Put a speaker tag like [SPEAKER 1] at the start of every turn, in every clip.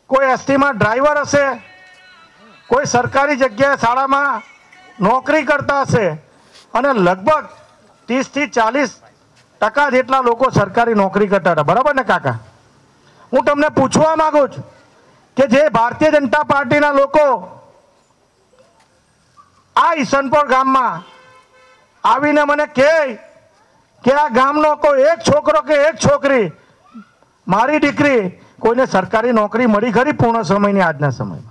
[SPEAKER 1] કોઈ એસટીમાં ડ્રાઈવર હશે, કોઈ સરકારી જગ્યાએ શાળામાં નોકરી કરતા હશે અને લગભગ 30 થી 40% જેટલા લોકો સરકારી નોકરી કરતા હતા. બરાબર ને કાકા? હું તમને પૂછવા માંગુ છું કે જે ભારતીય જનતા પાર્ટીના લોકો આ ઇશનપોર ગામમાં આવીને મને કહે કે આ ગામનો કોઈ એક છોકરો કે એક છોકરી, મારી દીકરી, કોઈને સરકારી નોકરી મળી ખરી પૂર્ણ સમયની આજના સમયમાં?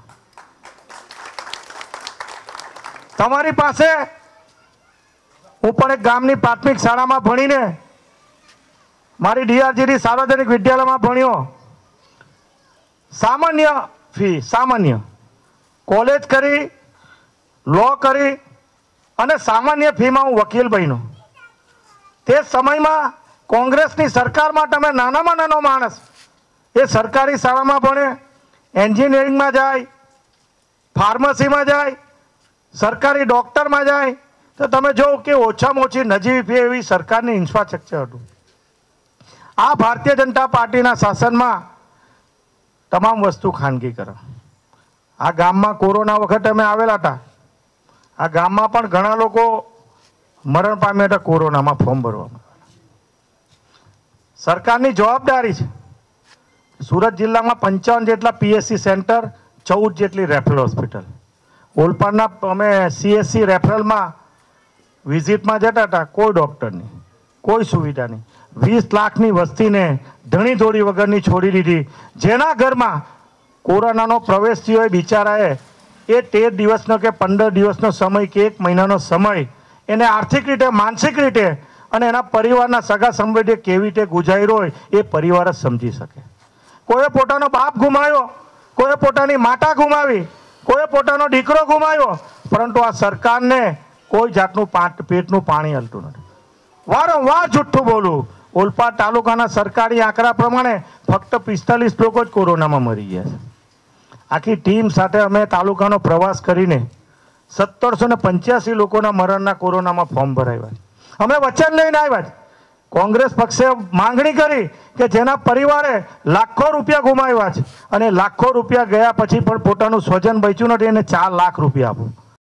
[SPEAKER 1] તમારી પાસે હું પણ એક ગામની પ્રાથમિક શાળામાં ભણીને મારી ડીઆરજીડી સાર્વજનિક વિદ્યાલયમાં ભણ્યો. સામાન્ય ફી, સામાન્ય કોલેજ કરી, લો કરી અને સામાન્ય ફીમાં હું વકીલ બન્યો. તે સમયમાં કોંગ્રેસની સરકારમાં તમે નાનામાં નાનો માણસ એ સરકારી શાળામાં ભણે, એન્જિનિયરિંગમાં જાય, ફાર્મસીમાં જાય, સરકારી ડોક્ટરમાં જાય, તો તમે જો કે ઓછામાં ઓછી નજીવી ફી એવી સરકારની ઇન્ફ્રાસ્ટ્રક્ચર હતું. આ ભારતીય જનતા પાર્ટીના શાસનમાં તમામ વસ્તુ ખાનગી કરો. આ ગામમાં કોરોના વખતે અમે આવેલા હતા. આ ગામમાં પણ ઘણા લોકો મરણ પામ્યા હતા કોરોનામાં ફોર્મ ભરવામાં. સરકારની જવાબદારી છે. સુરત જિલ્લામાં 55 જેટલા પીએસસી સેન્ટર, 14 જેટલી રેફરલ હોસ્પિટલ. ઓલપાડના અમે સીએસસી રેફરલમાં વિઝિટમાં જતા હતા, કોઈ ડૉક્ટર નહીં, કોઈ સુવિધા નહીં. 20 લાખની વસ્તીને ધણી ધોળી વગરની છોડી દીધી. જેના ઘરમાં કોરોનાનો પ્રવેશ થયો હોય બિચારાએ એ 13 દિવસનો કે 15 દિવસનો સમય કે 1 મહિનાનો સમય એને આર્થિક રીતે, માનસિક રીતે અને એના પરિવારના સગા સંબંધીએ કેવી રીતે ગુજાર્યો હોય એ પરિવાર જ સમજી શકે. કોઈએ પોતાનો બાપ ગુમાવ્યો, કોઈએ પોતાની માતા ગુમાવી, કોઈએ પોતાનો દીકરો ગુમાવ્યો, પરંતુ આ સરકારને કોઈ જાતનું પેટનું પાણી હલતું નથી. વારંવાર જુઠ્ઠું બોલું. ઓલપાડ તાલુકાના સરકારી આંકડા પ્રમાણે ફક્ત 45 લોકો જ કોરોનામાં મરી ગયા છે. આખી ટીમ સાથે અમે તાલુકાનો પ્રવાસ કરીને 1785 લોકોના મરણના કોરોનામાં ફોર્મ ભરાવ્યા. અમે વચન લઈને આવ્યા. કોંગ્રેસ પક્ષે માંગણી કરી કે જેના પરિવારે લાખો રૂપિયા ગુમાવ્યા છે અને લાખો રૂપિયા ગયા પછી પણ પોતાનું સ્વજન બચ્યું નથી એને 4 લાખ રૂપિયા આપો.